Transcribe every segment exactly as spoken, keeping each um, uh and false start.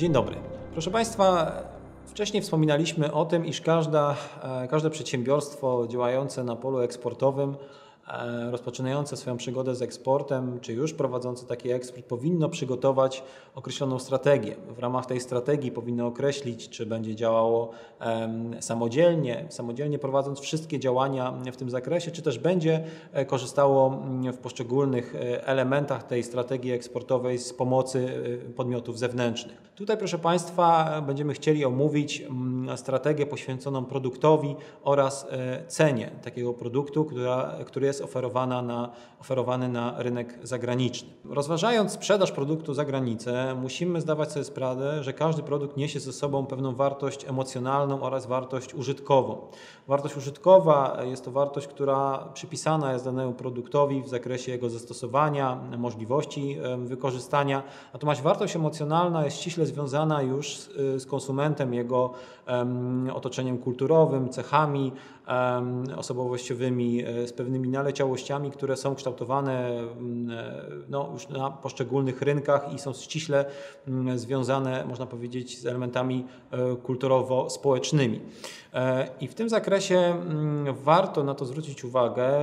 Dzień dobry. Proszę Państwa, wcześniej wspominaliśmy o tym, iż każda, każde przedsiębiorstwo działające na polu eksportowym, rozpoczynające swoją przygodę z eksportem, czy już prowadzące taki eksport, powinno przygotować określoną strategię. W ramach tej strategii powinno określić, czy będzie działało samodzielnie, samodzielnie prowadząc wszystkie działania w tym zakresie, czy też będzie korzystało w poszczególnych elementach tej strategii eksportowej z pomocy podmiotów zewnętrznych. Tutaj, proszę Państwa, będziemy chcieli omówić strategię poświęconą produktowi oraz cenie takiego produktu, która, który jest oferowana na, oferowany na rynek zagraniczny. Rozważając sprzedaż produktu za granicę, musimy zdawać sobie sprawę, że każdy produkt niesie ze sobą pewną wartość emocjonalną oraz wartość użytkową. Wartość użytkowa jest to wartość, która przypisana jest danemu produktowi w zakresie jego zastosowania, możliwości wykorzystania, natomiast wartość emocjonalna jest ściśle związana już z, z konsumentem, jego um, otoczeniem kulturowym, cechami um, osobowościowymi, z pewnymi naleciałościami, które są kształtowane no, już na poszczególnych rynkach i są ściśle um, związane, można powiedzieć, z elementami um, kulturowo-społecznymi. I w tym zakresie warto na to zwrócić uwagę,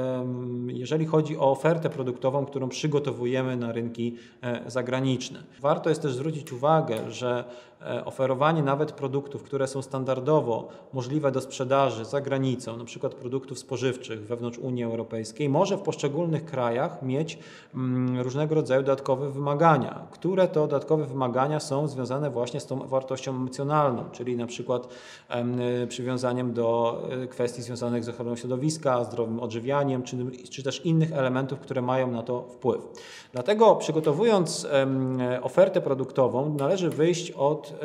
jeżeli chodzi o ofertę produktową, którą przygotowujemy na rynki zagraniczne. Warto jest też zwrócić uwagę, że oferowanie nawet produktów, które są standardowo możliwe do sprzedaży za granicą, na przykład produktów spożywczych wewnątrz Unii Europejskiej, może w poszczególnych krajach mieć różnego rodzaju dodatkowe wymagania, które to dodatkowe wymagania są związane właśnie z tą wartością emocjonalną, czyli na przykład przywiązaniem do kwestii związanych z ochroną środowiska, zdrowym odżywianiem, czy, czy też innych elementów, które mają na to wpływ. Dlatego przygotowując ofertę produktową, należy wyjść od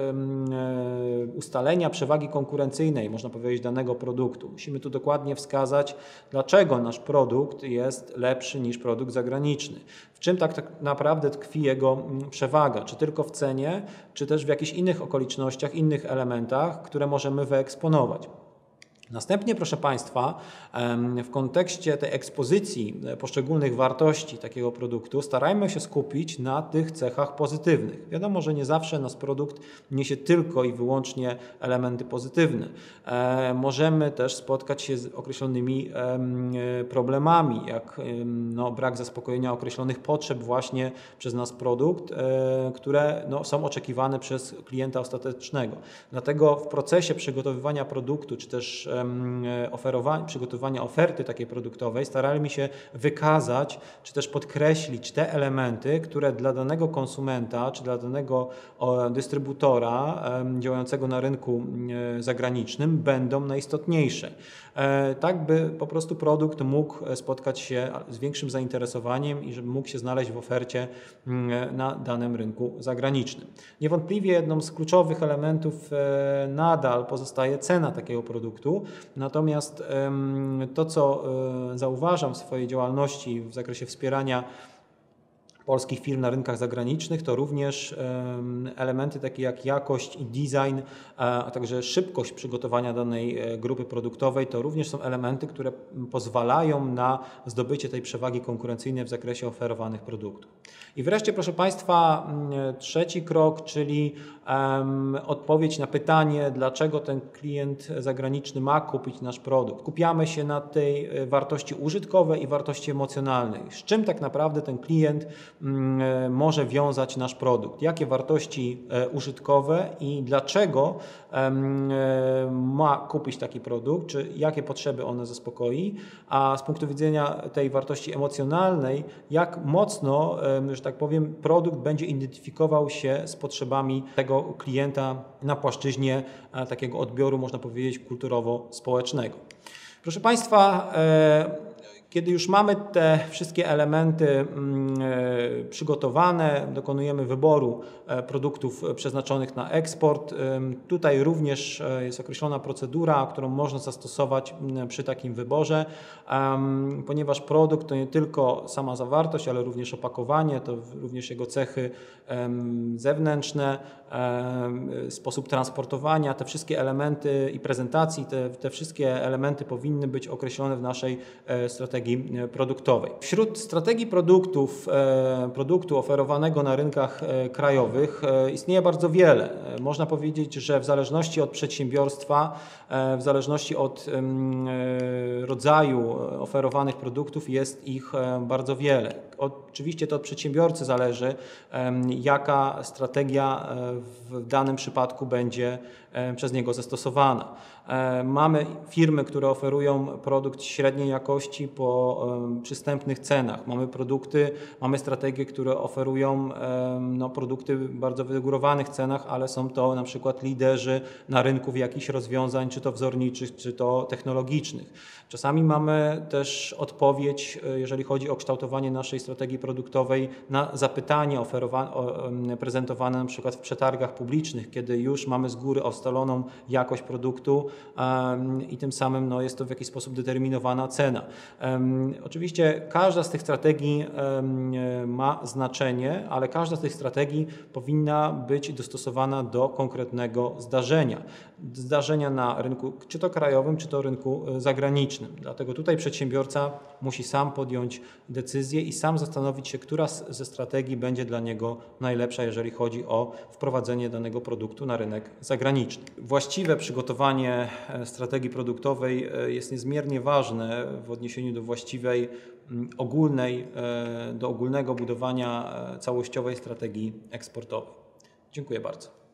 ustalenia przewagi konkurencyjnej, można powiedzieć, danego produktu. Musimy tu dokładnie wskazać, dlaczego nasz produkt jest lepszy niż produkt zagraniczny. W czym tak naprawdę tkwi jego przewaga? Czy tylko w cenie, czy też w jakichś innych okolicznościach, innych elementach, które możemy wyeksponować. Następnie, proszę Państwa, w kontekście tej ekspozycji poszczególnych wartości takiego produktu starajmy się skupić na tych cechach pozytywnych. Wiadomo, że nie zawsze nasz produkt niesie tylko i wyłącznie elementy pozytywne. Możemy też spotkać się z określonymi problemami, jak no, brak zaspokojenia określonych potrzeb właśnie przez nasz produkt, które no, są oczekiwane przez klienta ostatecznego. Dlatego w procesie przygotowywania produktu, czy też oferowania, przygotowania oferty takiej produktowej starajmy się wykazać, czy też podkreślić te elementy, które dla danego konsumenta, czy dla danego dystrybutora działającego na rynku zagranicznym będą najistotniejsze. Tak, by po prostu produkt mógł spotkać się z większym zainteresowaniem i żeby mógł się znaleźć w ofercie na danym rynku zagranicznym. Niewątpliwie jedną z kluczowych elementów nadal pozostaje cena takiego produktu, natomiast to, co zauważam w swojej działalności w zakresie wspierania polskich firm na rynkach zagranicznych, to również elementy takie jak jakość i design, a także szybkość przygotowania danej grupy produktowej, to również są elementy, które pozwalają na zdobycie tej przewagi konkurencyjnej w zakresie oferowanych produktów. I wreszcie, proszę Państwa, trzeci krok, czyli odpowiedź na pytanie, dlaczego ten klient zagraniczny ma kupić nasz produkt. Skupiamy się na tej wartości użytkowej i wartości emocjonalnej. Z czym tak naprawdę ten klient może wiązać nasz produkt, jakie wartości użytkowe i dlaczego ma kupić taki produkt, czy jakie potrzeby one zaspokoi, a z punktu widzenia tej wartości emocjonalnej, jak mocno, że tak powiem, produkt będzie identyfikował się z potrzebami tego klienta na płaszczyźnie takiego odbioru, można powiedzieć, kulturowo-społecznego. Proszę Państwa, kiedy już mamy te wszystkie elementy przygotowane, dokonujemy wyboru produktów przeznaczonych na eksport. Tutaj również jest określona procedura, którą można zastosować przy takim wyborze, ponieważ produkt to nie tylko sama zawartość, ale również opakowanie, to również jego cechy zewnętrzne, sposób transportowania, te wszystkie elementy i prezentacji, te, te wszystkie elementy powinny być określone w naszej strategii strategii produktowej. Wśród strategii produktów, produktu oferowanego na rynkach krajowych istnieje bardzo wiele. Można powiedzieć, że w zależności od przedsiębiorstwa, w zależności od rodzaju oferowanych produktów jest ich bardzo wiele. Oczywiście to od przedsiębiorcy zależy, jaka strategia w danym przypadku będzie przez niego zastosowana. Mamy firmy, które oferują produkt średniej jakości po przystępnych cenach. Mamy produkty, mamy strategie, które oferują no, produkty w bardzo wygórowanych cenach, ale są to na przykład liderzy na rynku w jakichś rozwiązań, czy to wzorniczych, czy to technologicznych. Czasami mamy też odpowiedź, jeżeli chodzi o kształtowanie naszej strategii produktowej na zapytania prezentowane na przykład w przetargach publicznych, kiedy już mamy z góry ustaloną jakość produktu i tym samym no, jest to w jakiś sposób determinowana cena. Oczywiście każda z tych strategii ma znaczenie, ale każda z tych strategii powinna być dostosowana do konkretnego zdarzenia. Zdarzenia na rynku czy to krajowym, czy to rynku zagranicznym. Dlatego tutaj przedsiębiorca musi sam podjąć decyzję i sam zastanowić się, która ze strategii będzie dla niego najlepsza, jeżeli chodzi o wprowadzenie danego produktu na rynek zagraniczny. Właściwe przygotowanie strategii produktowej jest niezmiernie ważne w odniesieniu do właściwej ogólnej, do ogólnego budowania całościowej strategii eksportowej. Dziękuję bardzo.